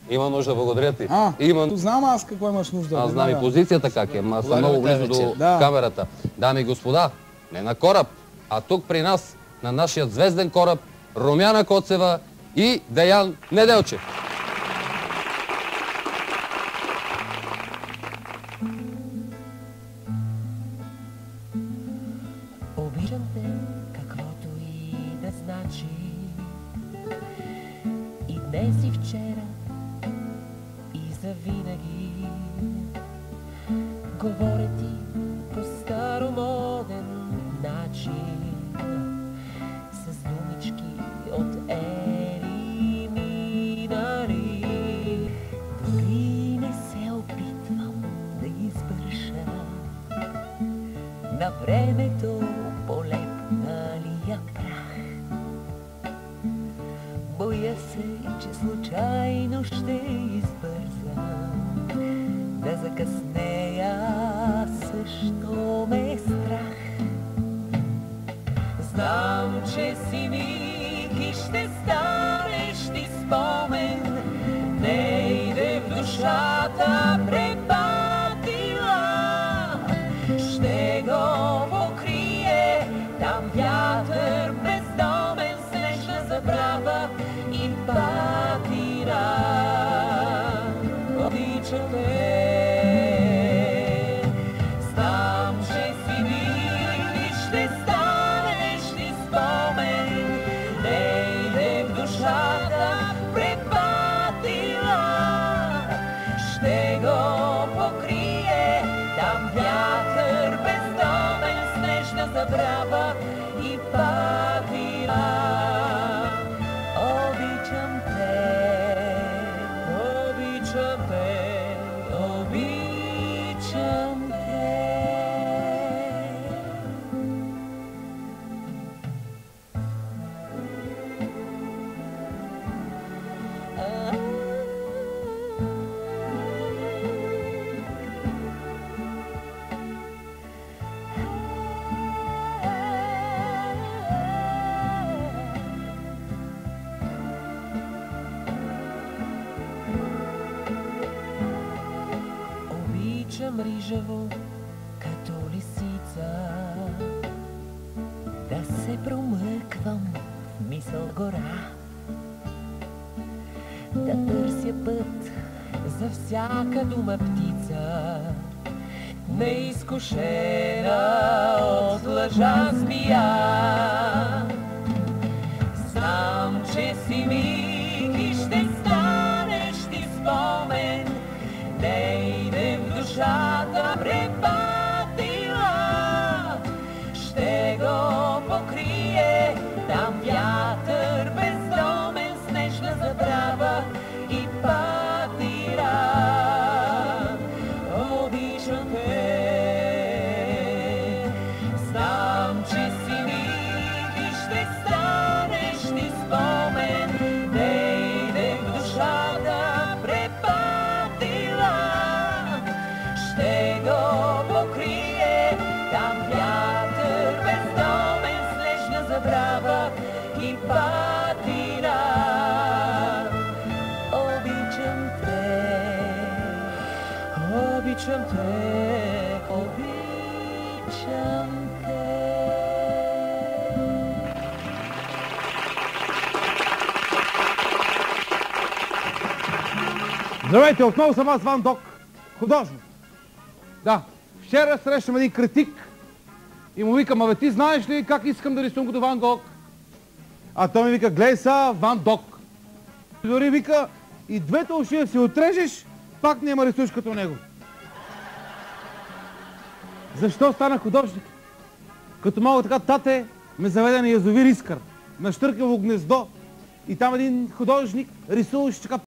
Има нужда, благодаря ти. Знам аз какво имаш нужда. Аз знам и позицията как е, ама съм много близо до камерата. Дами и господа, не на кораб, а тук при нас, на нашия звезден кораб, Румяна Коцева и Деян Неделчев. Обичам те, каквото и да значи, и днес и вчера, и завинаги. Говоря ти по старомоден начин, с думички от ери минали. Дори не се опитвам да избърша на времето полепналия прах. Боя се, че случайно ще избързам, да закъснея също ме е страх. Знам, че си миг и ще станеш ти спомен, не иде в душата препатила. Ще го покрие там вятър бездомен, снежна забрава и патина. Обичам те, знам, че си миг и ще станеш ти спомен, не иде в душата препатила. Ще го покрие там вятър бездомен, снежна забрава и патина. Обичам те, обичам те, обичам те. Обичам рижаво, като лисица, да се промъквам в мисъл гора, да търся път за всяка дума птица, неизкушена от лъжа змия. Знам, че си миг и ще станеш ти спомен, не иде в душата препатила. Ще го покрие там вятър бездомен, снежна забрава и патира. Обичам те, знам, че си миг и ще станеш ти спомен, не иде в душата препатила. Ще го покрие там вятър бездомен, снежна забрава и патина. Обичам те, обичам те, обичам те. Здравейте, отново съм аз, Ван Док, художник. Да, вчера срещам един критик и му викам: абе ти знаеш ли как искам да рисувам като Ван Гог? А той ми вика: гледай са, Ван Док. Дори вика: и двете уши да си отрежеш, пак няма рисуваш като него. Защо стана художник? Като малко така тате ме заведе на язовир Искър, на Щъркево гнездо, и там един художник рисуваше така